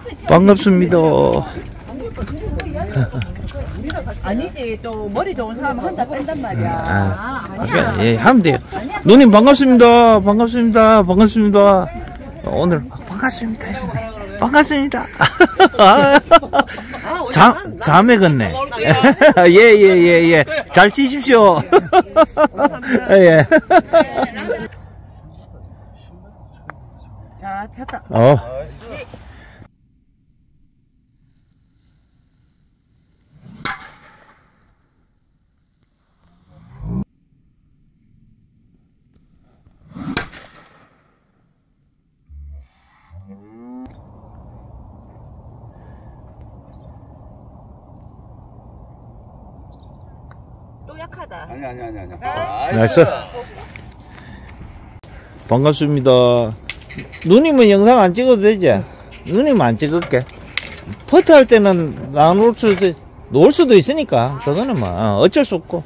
반갑습니다. 아니지, 또 머리 좋은 사람 한다고 한단 말이야. 아니야. 예, 하면 돼요. 누님 반갑습니다. 반갑습니다. 반갑습니다. 오늘 반갑습니다. 반갑습니다. 잠에 걷네. 예. 잘 치십시오. 예. 자, 찼다. 또 약하다. 아니야. 나이스. 반갑습니다. 누님은 영상 안 찍어도 되지? 누님은 안 찍을게. 퍼트 할 때는 놓을 수도 있으니까 그거는 뭐 어쩔 수 없고.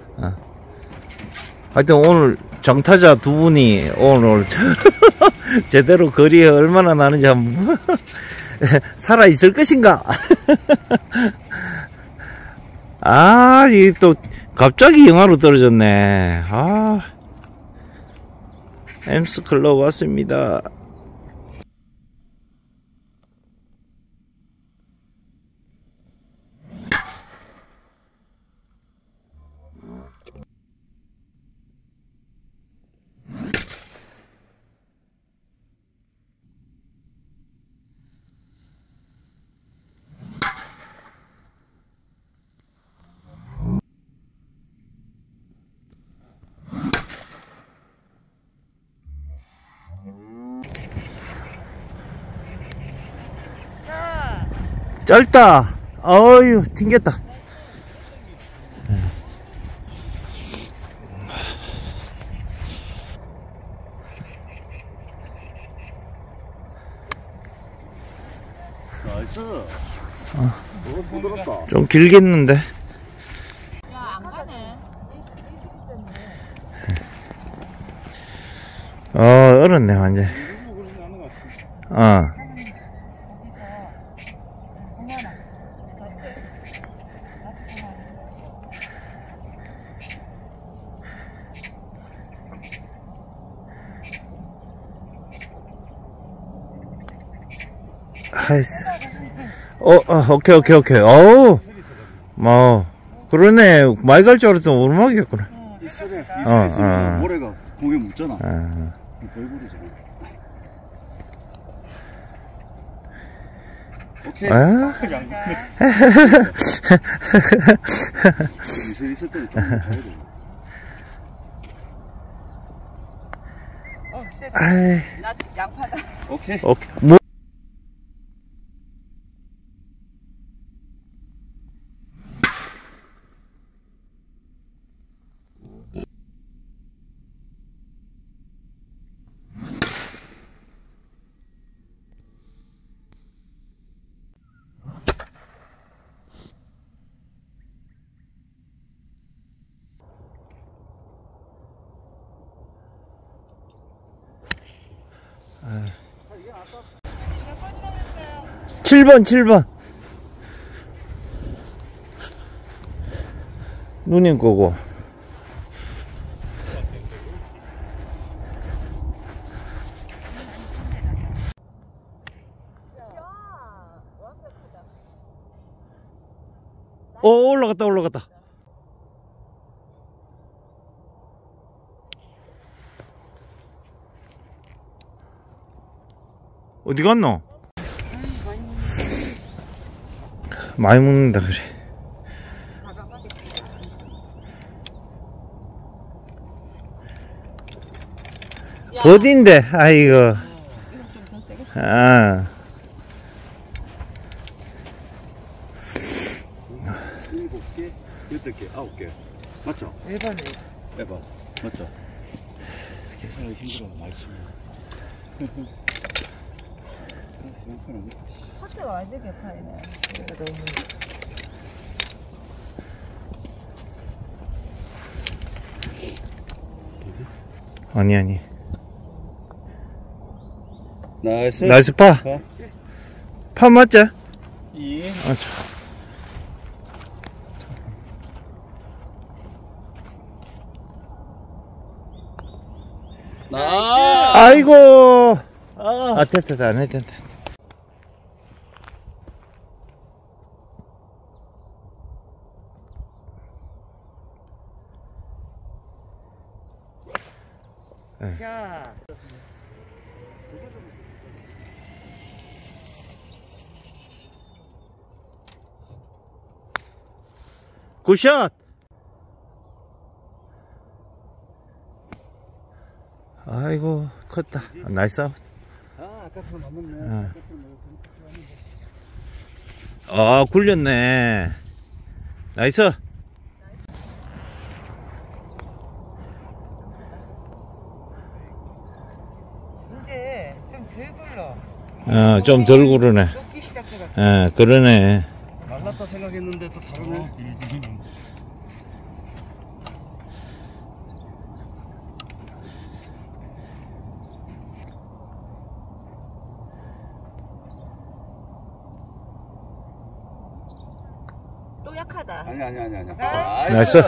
하여튼 오늘 정타자 두 분이 오늘 제대로 거리에 얼마나 나는지 한번 살아 있을 것인가. 이 또 갑자기 영하로 떨어졌네. 엠스 클럽 왔습니다. 짧다. 어휴, 튕겼다. 나이스. 너무 부드럽다. 좀 길겠는데. 야, 안 가네. 얼었네, 완전. 하이스. 오케이. 어우, 그러네. 많이 갈 줄 알았더니 오르막이었구나. 있으면 모래가 공에 묻잖아. 얼굴이잖아. 오케이. 있을 때는 좀 가야 돼. 나 양파다. 오케이. 칠번 누님 거고. 올라갔다. 어디 갔노? 많이 먹는다 그래. 어딘데? 아이고. 아. 7개, 8개, 9개. 맞죠? 1번. 맞죠? 계산하기 힘들어. 말씀이야. 학교가 완전 개판이네. 아니. 나이스. 나이스 파. 판 맞지? 예. 아이고. 됐다. 안 했다. 자. 굿샷. 아이고, 컸다. 나이스 아웃. 아까처럼 맞았네. 굴렸네. 나이스. 이제 좀 덜 굴러. 좀 덜 구르네. 녹기 시작해가지고. 그러네. 말랐다 생각했는데 또 다르네. 또 약하다. 아니. 나이스.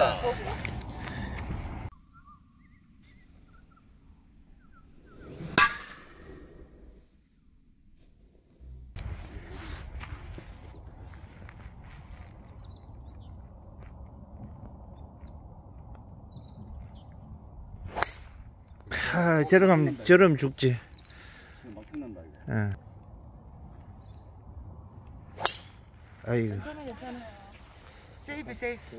저럼 죽지. 막 끝난다 이거. 예. 아이고. 괜찮아. 세이브.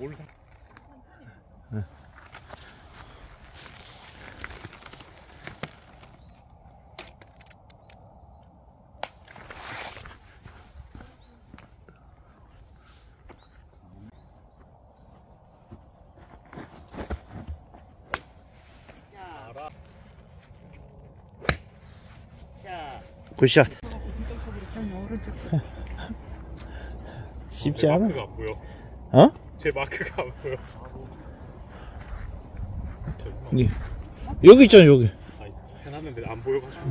굿샷. 쉽지 않아? 마크가 안 보여. 어? 제 마크가 안 보여. 여기 있잖아, 여기. 아니, 해놨는데 안 보여가지고.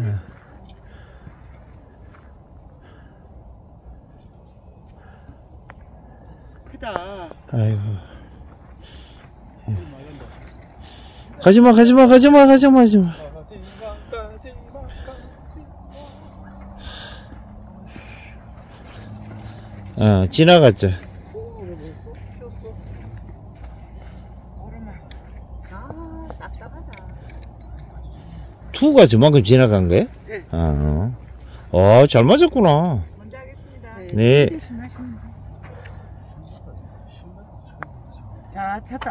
크다. 아이고. 가지마. 지나갔지. 오르막. 딱딱하다. 투가 저만큼 지나간 거야? 네. 잘 맞았구나. 먼저 하겠습니다. 네. 자, 찼다.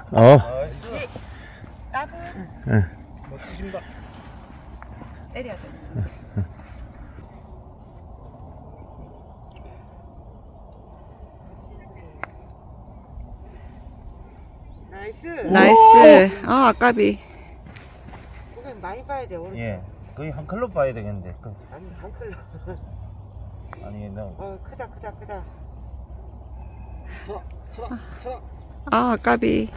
따블. 멋지십니다. 때려야 돼. 나이스. 아, 아까비. 그거 많이 봐야 돼, 오른쪽. 예. 거의 한 클럽 봐야 되겠는데. 아니, 한 클. 아니, 너. 크다. 서라. 아, 아까비.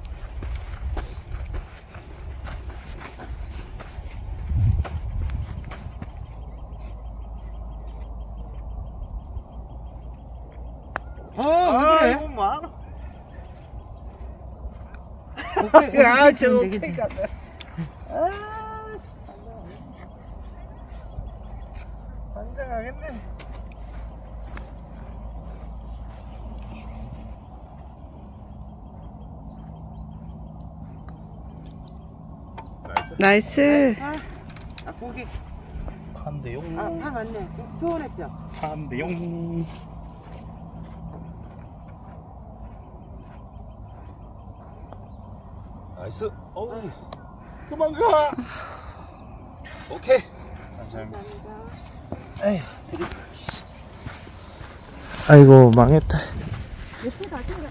왜 그래? 이거 뭐. 저거 되겠네. 환장하겠네. 나이스. 고기. 한대요. 파 맞네. 표현했죠? 한대용. 나이스. 어우. 그만 가. 오케이. 감사합니다. 아이고, 망했다. 예쁘다, 생각.